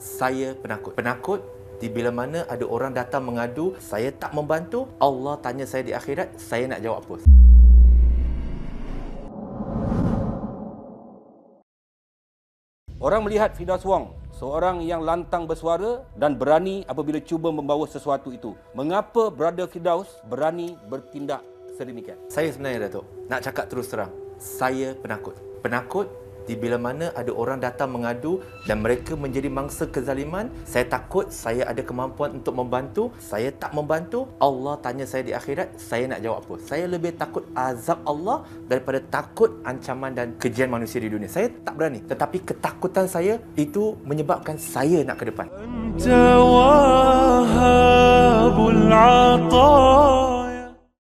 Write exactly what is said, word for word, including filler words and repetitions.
Saya penakut. Penakut di bila mana ada orang datang mengadu, saya tak membantu, Allah tanya saya di akhirat, saya nak jawab apa? Orang melihat Firdaus Wong, seorang yang lantang bersuara dan berani apabila cuba membawa sesuatu itu. Mengapa Brother Firdaus berani bertindak sedemikian? Saya sebenarnya, Datuk, nak cakap terus terang, saya penakut. Penakut di bila mana ada orang datang mengadu dan mereka menjadi mangsa kezaliman, saya takut saya ada kemampuan untuk membantu, saya tak membantu, Allah tanya saya di akhirat, saya nak jawab apa? Saya lebih takut azab Allah daripada takut ancaman dan kejian manusia di dunia. Saya tak berani, tetapi ketakutan saya itu menyebabkan saya nak ke depan.